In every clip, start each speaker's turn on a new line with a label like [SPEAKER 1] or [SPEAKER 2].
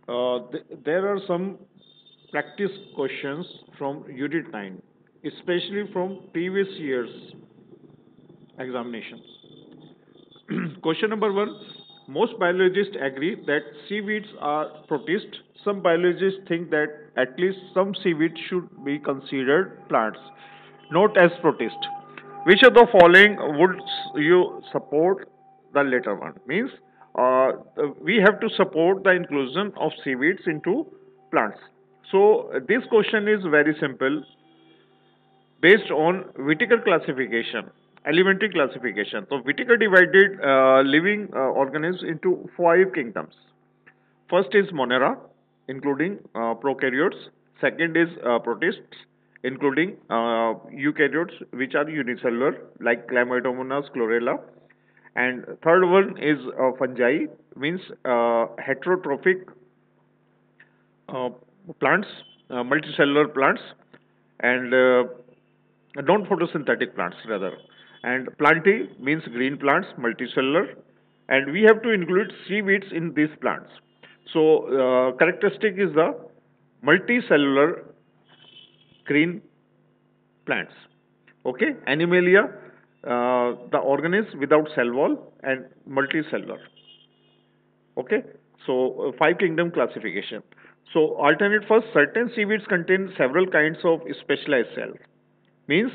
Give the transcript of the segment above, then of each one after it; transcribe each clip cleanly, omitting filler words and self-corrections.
[SPEAKER 1] There are some practice questions from Unit 9, especially from previous year's examinations. Question number 1. Most biologists agree that seaweeds are protists. Some biologists think that at least some seaweeds should be considered plants, not as protists. Which of the following would you support the latter one? Means we have to support the inclusion of seaweeds into plants. So this question is very simple based on Whittaker classification, elementary classification. So Whittaker divided living organisms into five kingdoms. First is Monera, including prokaryotes. Second is protists, including eukaryotes, which are unicellular, like Chlamydomonas, chlorella. And third one is fungi, means heterotrophic uh, plants, multicellular plants, and non-photosynthetic plants rather. And plantae means green plants, multicellular, and we have to include seaweeds in these plants. So characteristic is the multicellular green plants. Okay, Animalia, the organism without cell wall and multicellular. Okay, so five kingdom classification. So alternate first, certain seaweeds contain several kinds of specialized cells. Means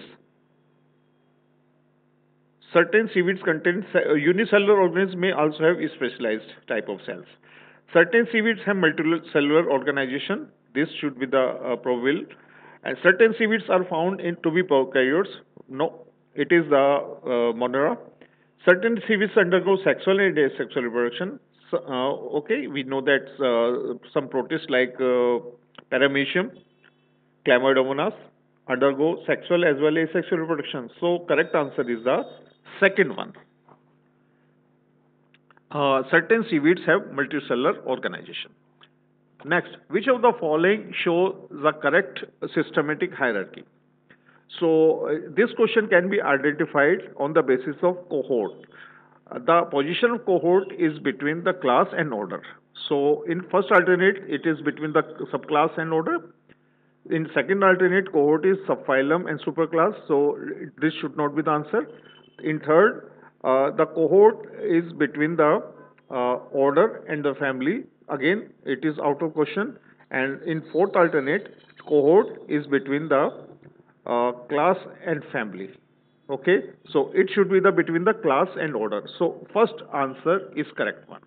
[SPEAKER 1] certain seaweeds contain unicellular organisms may also have specialized type of cells. Certain seaweeds have multicellular organization. This should be the provill. And certain seaweeds are found in to be prokaryotes. No, it is the Monera. Certain seaweeds undergo sexual and asexual reproduction. So, okay, we know that some protists like Paramecium, Chlamydomonas undergo sexual as well as asexual reproduction. So correct answer is the second one. Certain seaweeds have multicellular organization. Next, which of the following show the correct systematic hierarchy? So this question can be identified on the basis of cohort. The position of cohort is between the class and order. So in first alternate, it is between the subclass and order. In second alternate, cohort is subphylum and superclass. So this should not be the answer. In third, the cohort is between the order and the family. Again, it is out of question. And in fourth alternate, cohort is between the class and family. Okay, so it should be the between the class and order. So first answer is correct one.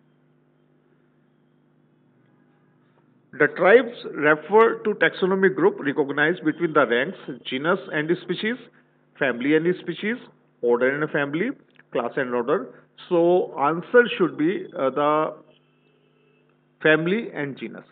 [SPEAKER 1] The tribes refer to taxonomic group recognized between the ranks, genus and species, family and species, order and family, class and order. So answer should be the family and genus.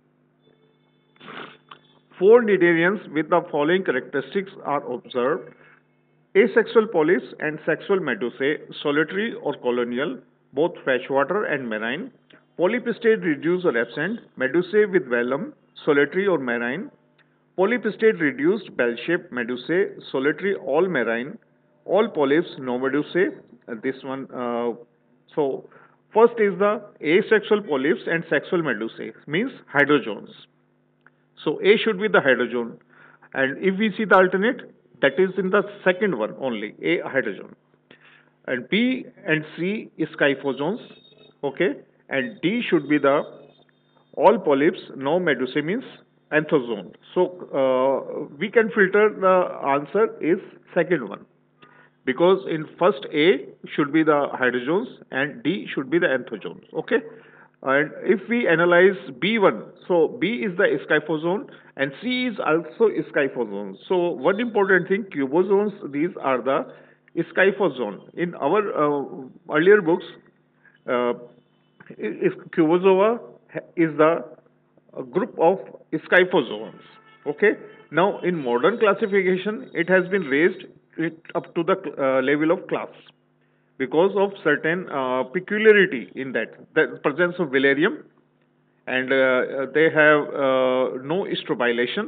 [SPEAKER 1] Four cnidarians with the following characteristics are observed: asexual polyps and sexual medusae, solitary or colonial, both freshwater and marine. Polyp state reduced or absent, medusae with vellum, solitary or marine. Polyp state reduced, bell-shaped medusae, solitary, all marine. All polyps, no medusae. This one, so first is the asexual polyps and sexual medusae, means hydrozoans. So A should be the hydrogen. And if we see the alternate, that is in the second one only, A hydrogen. And B and C is scyphozoans. Okay. And D should be the all polyps, no medusae means anthozoan. So we can filter the answer is second one. Because in first A should be the hydrogens and D should be the anthozoans. Okay. And if we analyze B1, so B is the scyphozoan and C is also scyphozoan. So one important thing, cubozoans, these are the scyphozoan. In our earlier books, uh, cubozoa is the group of scyphozoans. Okay. Now in modern classification, it has been raised it up to the level of class because of certain peculiarity in that the presence of valerium and they have no strobilation.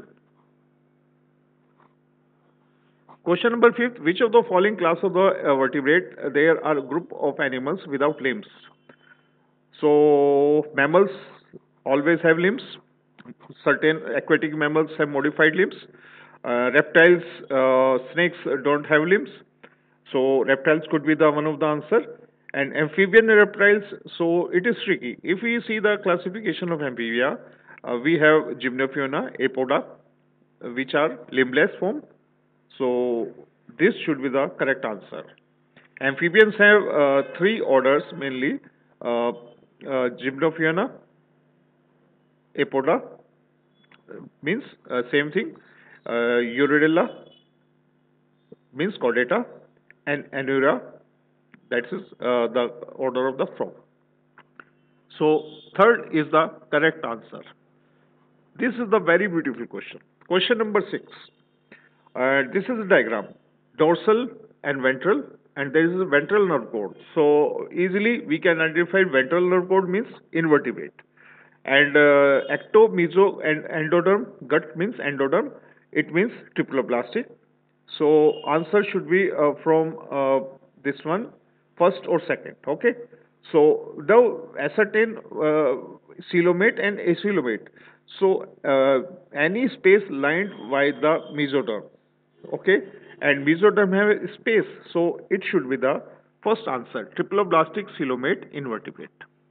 [SPEAKER 1] Question number fifth: which of the following class of the vertebrate there are a group of animals without limbs? So mammals, always have limbs. Certain aquatic mammals have modified limbs. Reptiles, snakes don't have limbs. So reptiles could be the one of the answer. And amphibian reptiles, so it is tricky. If we see the classification of amphibia, we have Gymnofauna, Apoda, which are limbless form. So this should be the correct answer. Amphibians have three orders mainly: Gymnofauna, Apoda means same thing, Urodilla means chordata, and Anura, that is the order of the frog. So third is the correct answer. This is the very beautiful question. Question number 6. This is a diagram, dorsal and ventral, and there is a ventral nerve cord. So easily we can identify ventral nerve cord means invertebrate, and ecto, meso, and endoderm. Gut means endoderm. It means triploblastic. So answer should be from this one, first or second. Okay. So now ascertain coelomate and acoelomate. So any space lined by the mesoderm. Okay, and mesoderm have a space, so it should be the first answer. Triploblastic coelomate invertebrate.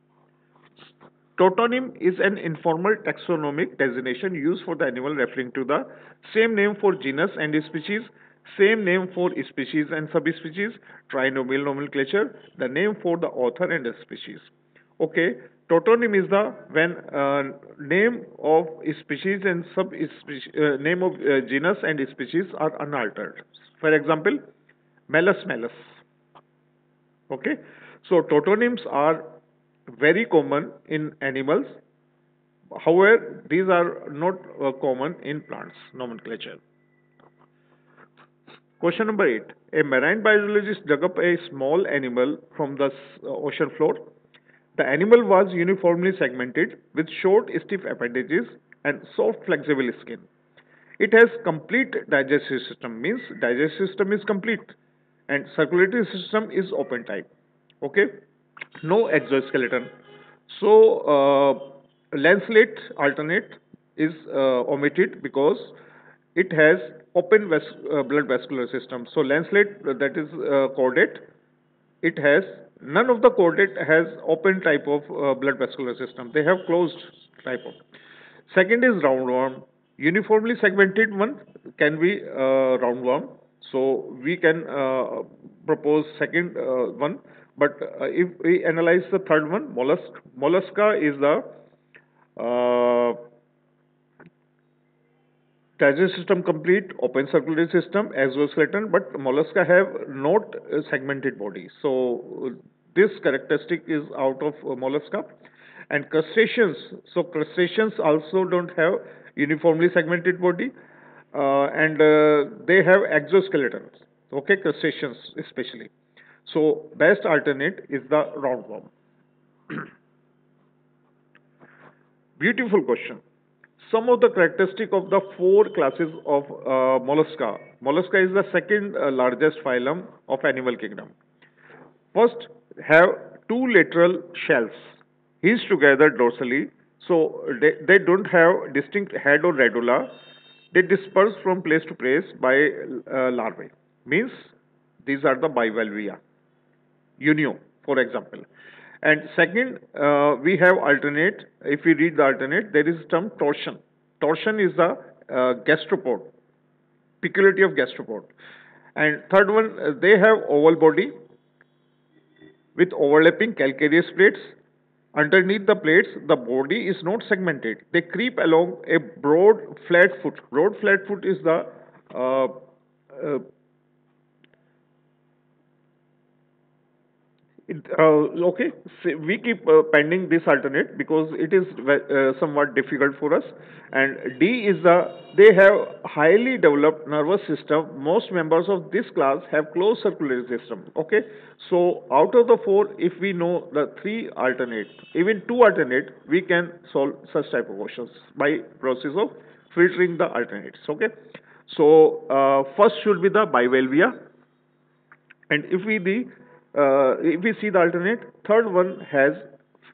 [SPEAKER 1] Tautonym is an informal taxonomic designation used for the animal referring to the same name for genus and species, same name for species and subspecies, trinomial nomenclature, the name for the author and the species. Okay, tautonym is the when name of species and subspecies, name of genus and species are unaltered. For example, Meles meles. Okay, so tautonyms are very common in animals. However, these are not common in plants nomenclature. Question number 8. A marine biologist dug up a small animal from the ocean floor. The animal was uniformly segmented with short, stiff appendages and soft, flexible skin. It has complete digestive system, means digestive system is complete, and circulatory system is open type. Okay, no exoskeleton. So lanceolate alternate is omitted because it has open blood vascular system. So lanceolate, that is chordate, it has none of the chordate has open type of blood vascular system. They have closed type of. Second is roundworm. Uniformly segmented one can be roundworm. So we can propose second one. But if we analyze the third one, mollusca is the uh, digestive system complete, open circulatory system, exoskeleton, but mollusca have not segmented body. So this characteristic is out of mollusca. And crustaceans, so crustaceans also don't have uniformly segmented body, and they have exoskeletons. Okay, crustaceans especially. So best alternate is the roundworm. Beautiful question. Some of the characteristic of the four classes of mollusca. Mollusca is the second largest phylum of animal kingdom. First, have two lateral shells hinged together dorsally, so they don't have distinct head or radula. They disperse from place to place by larvae. Means these are the bivalvia. Unio, for example. And second, we have alternate. If we read the alternate, there is term torsion. Torsion is the gastropod, peculiarity of gastropod. And third one, they have oval body with overlapping calcareous plates. Underneath the plates, the body is not segmented. They creep along a broad flat foot. Broad flat foot is the uh, uh, okay, so we keep pending this alternate because it is somewhat difficult for us. And D is they have highly developed nervous system. Most members of this class have closed circulatory system. Okay, so out of the four, if we know the three alternate, even two alternate, we can solve such type of questions by process of filtering the alternates. Okay, so first should be the bivalvia, and if we see the alternate, third one has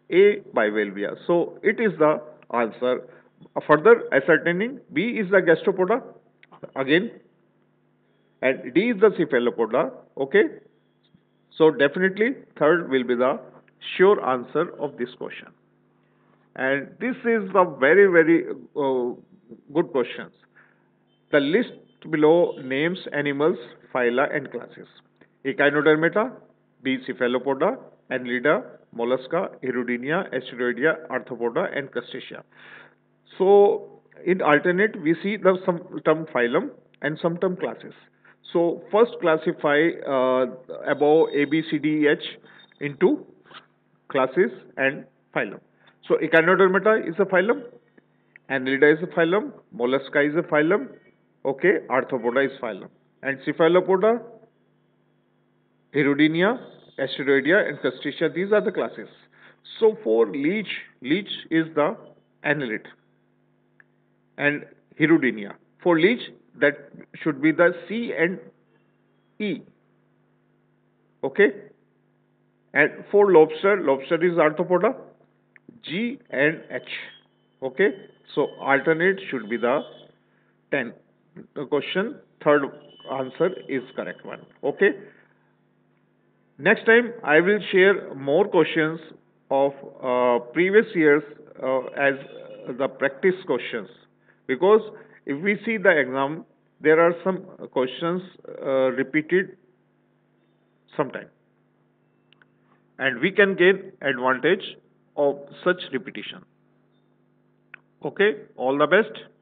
[SPEAKER 1] A. Bivalvia. So it is the answer. Further ascertaining, B is the gastropoda again, and D is the cephalopoda. Okay. So definitely third will be the sure answer of this question. And this is the very good questions. The list below names animals, phyla and classes. Echinodermata, B. Cephalopoda, Annelida, Mollusca, Hirudinea, Asteroidea, Arthropoda and Crustacea. So in alternate we see the some term phylum and some term classes. So first classify above A, B, C, D, E, H into classes and phylum. So Echinodermata is a phylum, Annelida is a phylum, Mollusca is a phylum, okay, Arthropoda is phylum. And Cephalopoda, Hirudinea, Asteroidea and Crustacea, these are the classes. So for leech is the annelid and Hirudinea. For leech, that should be the C and E, okay. And for lobster is Arthropoda, G and H, okay. So alternate should be the 10. The question, third answer is correct one, okay. Next time I will share more questions of previous years as the practice questions, because if we see the exam, there are some questions repeated sometime, and we can gain advantage of such repetition. Okay, all the best.